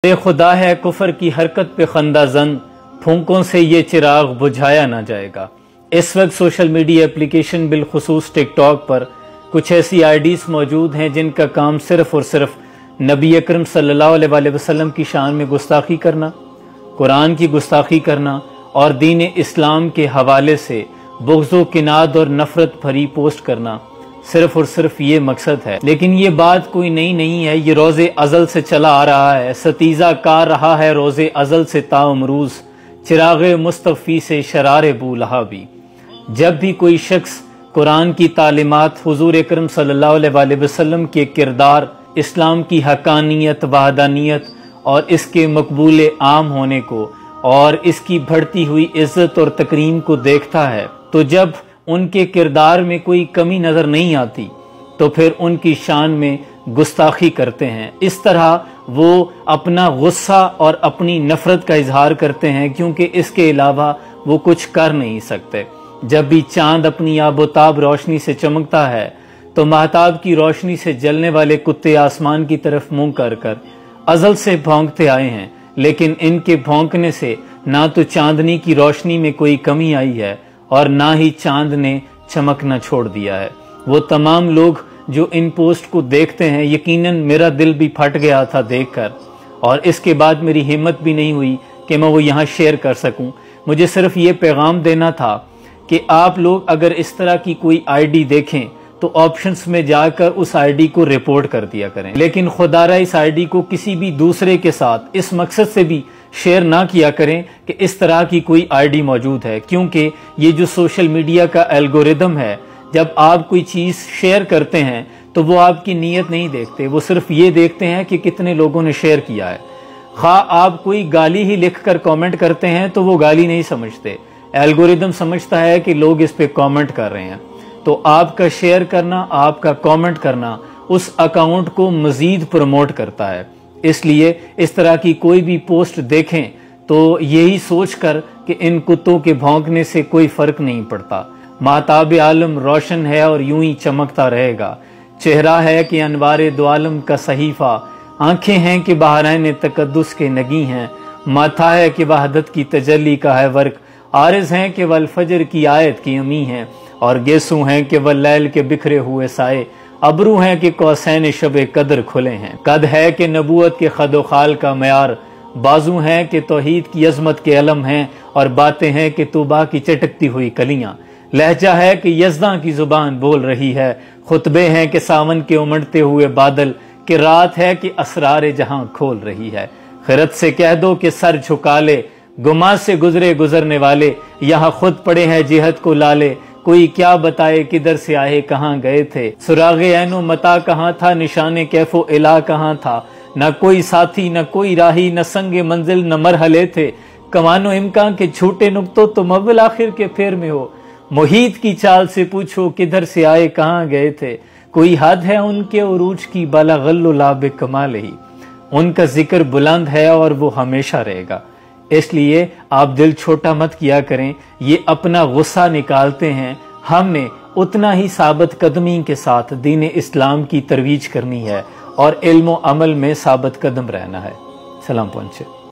بے خدا ہے کفر کی حرکت پہ خندہ زن، پھونکوں سے یہ چراغ بجھایا نہ جائے گا۔ اس وقت سوشل میڈیا اپلیکیشن بالخصوص ٹک ٹاک پر کچھ ایسی آئیڈیز موجود ہیں جن کا کام صرف اور صرف نبی اکرم صلی اللہ علیہ وسلم کی شان میں گستاخی کرنا، قرآن کی گستاخی کرنا اور دین اسلام کے حوالے سے بغض و کناد اور نفرت بھری پوسٹ کرنا، صرف اور صرف یہ مقصد ہے۔ لیکن یہ بات کوئی نئی نہیں ہے، یہ روز ازل سے چلا آ رہا ہے، ستیزہ کار رہا ہے روز ازل سے تا امروز، چراغ مصطفی سے شرار بو لہابی۔ جب بھی کوئی شخص قرآن کی تعلیمات، حضور اکرم صلی اللہ علیہ وسلم کے کردار، اسلام کی حقانیت، وحدانیت اور اس کے مقبول عام ہونے کو اور اس کی بڑھتی ہوئی عزت اور تکریم کو دیکھتا ہے تو جب ان کے کردار میں کوئی کمی نظر نہیں آتی تو پھر ان کی شان میں گستاخی کرتے ہیں۔ اس طرح وہ اپنا غصہ اور اپنی نفرت کا اظہار کرتے ہیں کیونکہ اس کے علاوہ وہ کچھ کر نہیں سکتے۔ جب بھی چاند اپنی آب و تاب روشنی سے چمکتا ہے تو مہتاب کی روشنی سے جلنے والے کتے آسمان کی طرف منہ کر کر ازل سے بھونکتے آئے ہیں، لیکن ان کے بھونکنے سے نہ تو چاندنی کی روشنی میں کوئی کمی آئی ہے اور نہ ہی چاند نے چمکنا چھوڑ دیا ہے۔ وہ تمام لوگ جو ان پوسٹ کو دیکھتے ہیں، یقیناً میرا دل بھی پھٹ گیا تھا دیکھ کر، اور اس کے بعد میری ہمت بھی نہیں ہوئی کہ میں وہ یہاں شیئر کر سکوں۔ مجھے صرف یہ پیغام دینا تھا کہ آپ لوگ اگر اس طرح کی کوئی آئی ڈی دیکھیں تو آپشنز میں جا کر اس آئی ڈی کو رپورٹ کر دیا کریں، لیکن خدا را اس آئی ڈی کو کسی بھی دوسرے کے ساتھ اس مقصد سے بھی شیئر نہ کیا کریں کہ اس طرح کی کوئی آئی ڈی موجود ہے، کیونکہ یہ جو سوشل میڈیا کا الگوریدم ہے، جب آپ کوئی چیز شیئر کرتے ہیں تو وہ آپ کی نیت نہیں دیکھتے، وہ صرف یہ دیکھتے ہیں کہ کتنے لوگوں نے شیئر کیا ہے۔ خواہ آپ کوئی گالی ہی لکھ کر کامنٹ کرتے ہیں تو وہ گالی نہیں سمجھتے، الگوریدم سمجھتا ہے کہ لوگ اس پہ کامنٹ کر رہے ہیں، تو آپ کا شیئر کرنا، آپ کا کامنٹ کرنا اس اکاؤنٹ کو مزید پروموٹ کرتا ہے۔ اس لیے اس طرح کی کوئی بھی پوسٹ دیکھیں تو یہی سوچ کر کہ ان کتوں کے بھونکنے سے کوئی فرق نہیں پڑتا، مہتاب عالم روشن ہے اور یوں ہی چمکتا رہے گا، چہرہ ہے کہ انوار دو عالم کا صحیفہ، آنکھیں ہیں کہ بحرین تقدس کے نگی ہیں، ماتھا ہے کہ وحدت کی تجلی کا ہے ورق، عارض ہیں کہ والفجر کی آیت کی امی ہیں، اور گیسو ہیں کہ واللیل کے بکھرے ہوئے سائے، ابرو ہیں کہ قوسین شب قدر کھلے ہیں، قد ہے کہ نبوت کے خد و خال کا معیار، بازو ہیں کہ توحید کی عظمت کے علم ہیں، اور باتیں ہیں کہ طوبا کی چٹکتی ہوئی کلیاں، لہجہ ہے کہ یزداں کی زبان بول رہی ہے، خطبے ہیں کہ ساون کے امڑتے ہوئے بادل، کہ رات ہے کہ اسرار جہاں کھول رہی ہے، خرد سے کہہ دو کہ سر جھکا لے، گما سے گزرے گزرنے والے، یہاں خود پڑے ہیں جہت کو لالے، کوئی کیا بتائے کدھر سے آئے کہاں گئے تھے، سراغ عین و متا کہاں تھا، نشان کیف و الا کہاں تھا، نہ کوئی ساتھی نہ کوئی راہی، نہ سنگ منزل نہ مرحلے تھے، کمان و امکان کے جھوٹے نقطوں تم اول آخر کے پھیر میں ہو، محیط کی چال سے پوچھو کدھر سے آئے کہاں گئے تھے، کوئی حد ہے ان کے عروج کی بالا غل و لاب کمال ہی، ان کا ذکر بلند ہے اور وہ ہمیشہ رہے گا، اس لیے آپ دل چھوٹا مت کیا کریں، یہ اپنا غصہ نکالتے ہیں، ہم نے اتنا ہی ثابت قدمی کے ساتھ دین اسلام کی ترویج کرنی ہے اور علم و عمل میں ثابت قدم رہنا ہے۔ سلام پہنچے۔